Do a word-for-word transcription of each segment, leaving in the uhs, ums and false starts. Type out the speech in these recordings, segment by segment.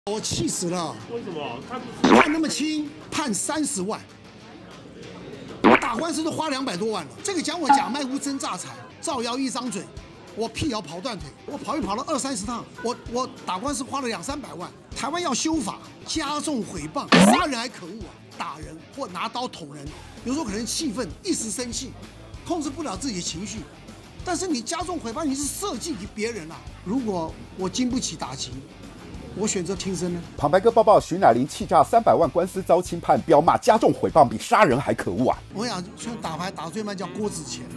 我气死了！ 为什么？他判那么轻，判三十万，打官司都花两百多万了。这个讲我假卖屋真诈财，造谣一张嘴，我辟谣跑断腿，我跑一跑了二三十趟，我我打官司花了两三百万。台湾要修法，加重诽谤，杀人还可恶啊！打人或拿刀捅人，有时候可能气愤，一时生气，控制不了自己的情绪。但是你加重诽谤，你是设计给别人啊！如果我经不起打击，我选择听声呢。 旁白哥报报，徐乃麟欺诈三百万官司遭轻判，彪骂加重诽谤比杀人还可恶啊！ 我想说打牌打最慢叫郭子乾。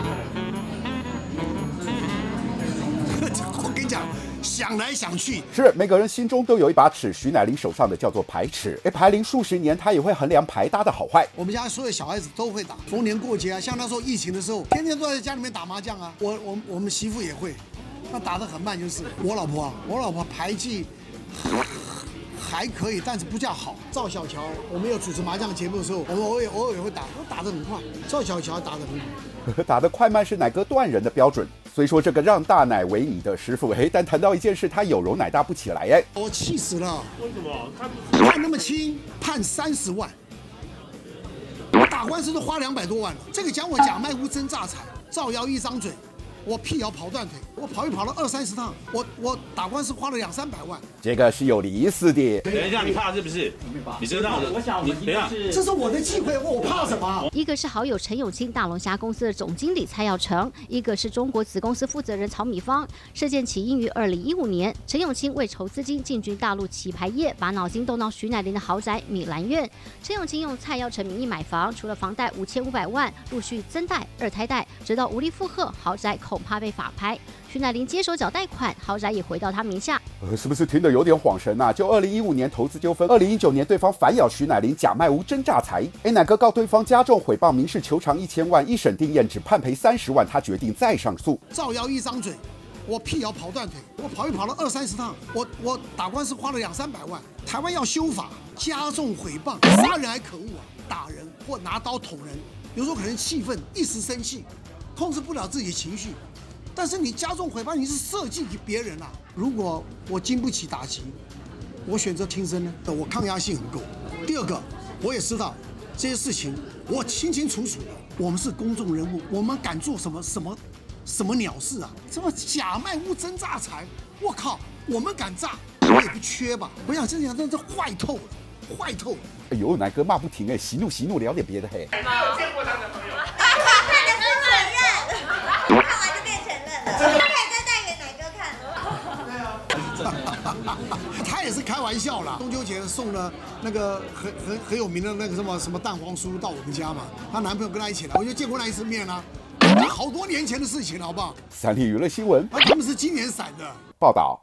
我跟你讲，想来想去， 是每个人心中都有一把尺，徐乃麟手上的叫做牌尺。哎，牌龄数十年，他也会衡量牌搭的好坏。 我们家所有小孩子都会打，逢年过节啊，像那时候疫情的时候，天天都在家里面打麻将啊。我我我们媳妇也会，那打得很慢就是我老婆啊，我老婆牌技还可以，但是不叫好。赵小乔，我们有主持麻将节目的时候，我们偶尔偶尔也会打，我打得很快。赵小乔打得很好， 打得快慢是乃哥断人的标准。虽说这个让大奶为你的师傅，哎，但谈到一件事，他有容乃大不起来，哎， 我气死了！ 为什么？他判那么轻，判三十万，打官司都花两百多万了。这个讲我假卖屋真诈财，造谣一张嘴，我辟谣跑断腿，我跑一跑了二三十趟，我我打官司花了两三百万。 这个是有意思的。 等一下，你怕是不是？你知道的。 我想， 你等一下， 这是我的机会，我怕什么？ 一个是好友陈永清大龙虾公司的总经理蔡耀成，一个是中国子公司负责人曹米芳。事件起因于二零一五年，陈永清为筹资金进军大陆棋牌业，把脑筋动到徐乃麟的豪宅米兰苑。陈永清用蔡耀成名义买房，除了房贷五千五百万，陆续增贷、二胎贷，直到无力负荷，豪宅恐怕被法拍。徐乃麟接手缴贷款，豪宅也回到他名下。 呃，是不是听得有点恍神啊？就二零一五年投资纠纷，二零一九年对方反咬徐乃麟假卖屋真诈财。哎，乃哥告对方加重诽谤，民事求偿一千万，一审定验只判赔三十万，他决定再上诉。 造谣一张嘴，我辟谣跑断腿，我跑一跑了二三十趟，我我打官司花了两三百万。台湾要修法，加重诽谤，杀人还可恶啊！打人或拿刀捅人，有时候可能气愤，一时生气，控制不了自己的情绪。但是你加重诽谤，你是设计给别人啊！如果我经不起打击，我选择听声呢，我抗压性很够。第二个，我也知道这些事情，我清清楚楚的。我们是公众人物，我们敢做什么什么什么鸟事啊？什么假卖屋真诈财？我靠，我们敢诈，我也不缺吧？我想这样真是坏透了，坏透了。 哎呦，乃哥骂不停哎，息怒息怒，聊点别的嘿。 没有见过他的朋友。看的是承认，看完就变承认了。可以再带给奶哥看。 对啊。他也是开玩笑啦。中秋节送了那个很很很有名的那个什么什么蛋黄酥到我们家嘛，她男朋友跟她一起来，我就见过那一次面啦、啊，好多年前的事情了，好不好？ 三立娱乐新闻， 啊，他们是今年闪的报道。